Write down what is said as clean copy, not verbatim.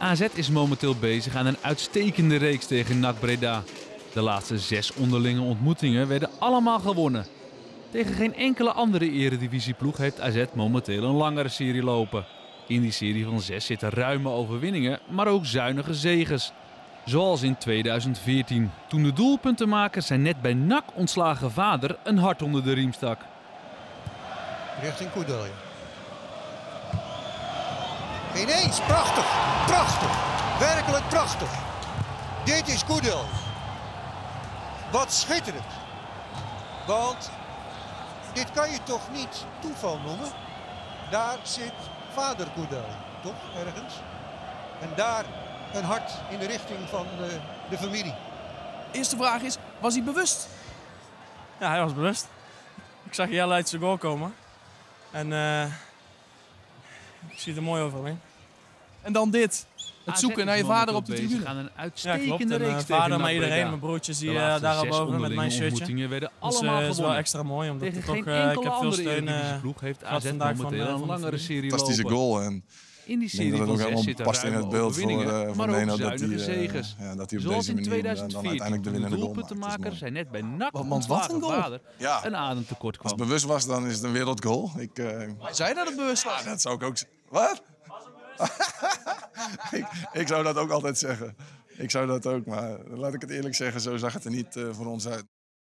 AZ is momenteel bezig aan een uitstekende reeks tegen NAC Breda. De laatste 6 onderlinge ontmoetingen werden allemaal gewonnen. Tegen geen enkele andere eredivisieploeg heeft AZ momenteel een langere serie lopen. In die serie van 6 zitten ruime overwinningen, maar ook zuinige zeges. Zoals in 2014, toen de doelpuntenmaker zijn net bij NAC ontslagen vader een hart onder de riem stak. Richting Koudelje. Ineens, prachtig, prachtig, werkelijk prachtig. Dit is Koudelje. Wat schitterend. Want dit kan je toch niet toeval noemen? Daar zit vader Koudelje, toch, ergens? En daar een hart in de richting van de familie. Eerste vraag is, was hij bewust? Ja, hij was bewust. Ik zag Jelle uit zijn goal komen. En ik zie er mooi overheen. En dan dit. Het zoeken naar je vader op de tribune. Aan een Ja, uitstekende klopt. En reeks mijn tegen vader, NAC maar iedereen. Breda. Mijn broertjes die De laatste daar al 6 boven met onderlinge mijn shirtje. ontmoetingen werden Dus allemaal het is wel gewonnen. extra mooi, omdat Tegen ik geen toch, ik enkele heb veel andere steun Eredivisieploeg heeft gehad AZ vandaag momenteel van een de langere familie. serie Fantastische lopen. goal. En In die ik denk serie dat het van ook 6 helemaal zitten past in ruime het beeld overwinningen, van maar ook Neno dat zuinige hij zeges. dat hij op Zoals deze in manier dan 2014, uiteindelijk de toen de winnende goal maakt. doelpuntenmaker zijn net bij NAC Want wat ontslagen een goal. vader Ja. een ademtekort Als kwam. het bewust was, dan is het een wereldgoal. Hij zei dat het bewust was. Dat zou ik ook zeggen. Wat? ik zou dat ook altijd zeggen. Ik zou dat ook, maar laat ik het eerlijk zeggen, zo zag het er niet voor ons uit.